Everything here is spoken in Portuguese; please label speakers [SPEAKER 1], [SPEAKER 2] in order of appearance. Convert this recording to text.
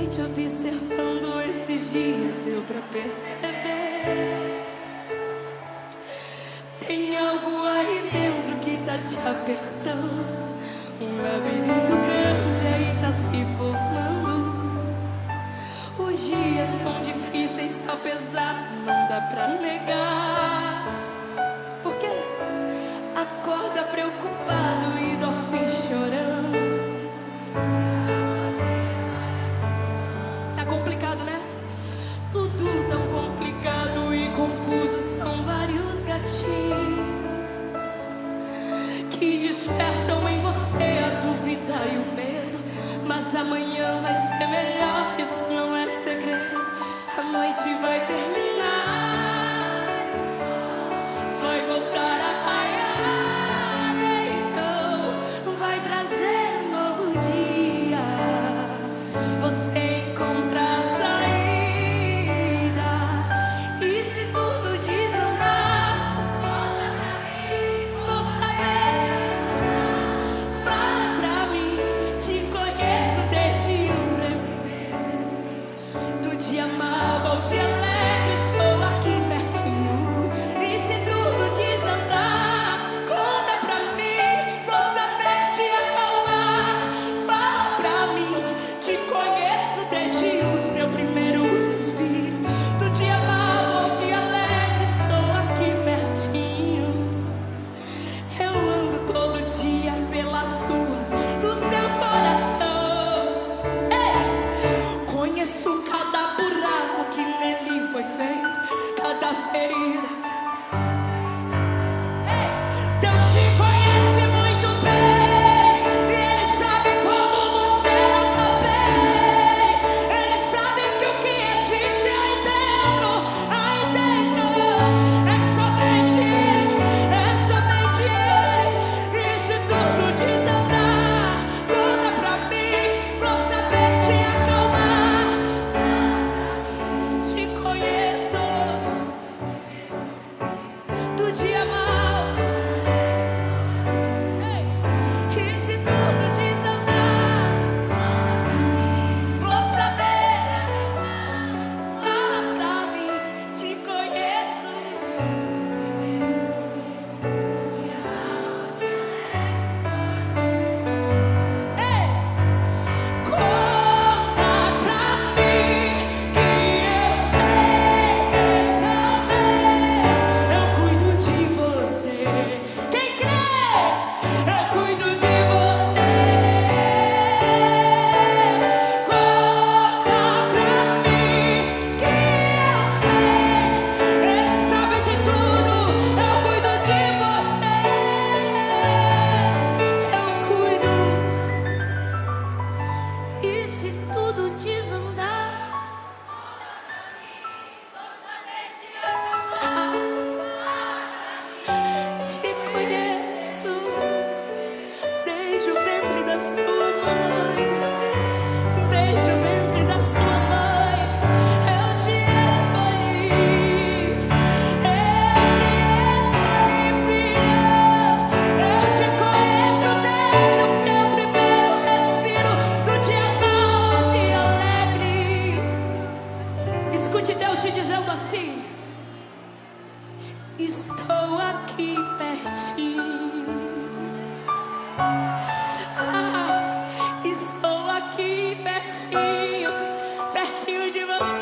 [SPEAKER 1] te observando esses dias, deu pra perceber. Tem algo aí dentro que tá te apertando. Um labirinto grande aí tá se formando. Os dias são difíceis, tá pesado, não dá pra negar. Por quê? Acorda preocupado e dorme chorando. Tá complicado, né? Tudo tão complicado e confuso. São vários gatilhos que despertam em você a dúvida e o medo. Mas amanhã vai ser melhor, isso não é segredo. A noite vai terminar, vai voltar a raiar. Então vai trazer um novo dia. Você encontra a saída. E se tudo desandar, vou saber. Fala pra mim, te conheço desde o primeiro. Do dia mau ao dia alegre, estou aqui pertinho. E se tudo desandar, conta pra mim, vou saber te acalmar. Fala pra mim, te conheço desde o seu primeiro respiro. Do dia mau ao dia alegre, estou aqui pertinho. Eu ando todo dia pelas ruas do seu coração. Ei! Conheço cada buraco que nele foi feito, cada ferida. Ei! Deus te conhece muito bem, e Ele sabe como você não tá bem. Ele sabe que o que existe aí dentro é somente Ele, é somente Ele. E se tudo desandar, conta pra mim, vou saber te acalmar. Te conheço do dia mau. Ei, e se tudo desandar, vou saber. Fala pra mim, te conheço. Ei, conta pra mim que eu sei resolver. Eu cuido de você. Quem crê, eu cuido de você. Conta pra mim que eu sei. Ele sabe de tudo. Eu cuido de você. Eu cuido. E se tudo desandar, te conheço desde o ventre da sua mãe. Desde o ventre da sua mãe, eu te escolhi. Eu te escolhi, filha. Eu te conheço desde o seu primeiro respiro. Do dia mau ao dia alegre. Escute Deus te dizendo assim: estou aqui pertinho. Estou aqui pertinho, pertinho de você.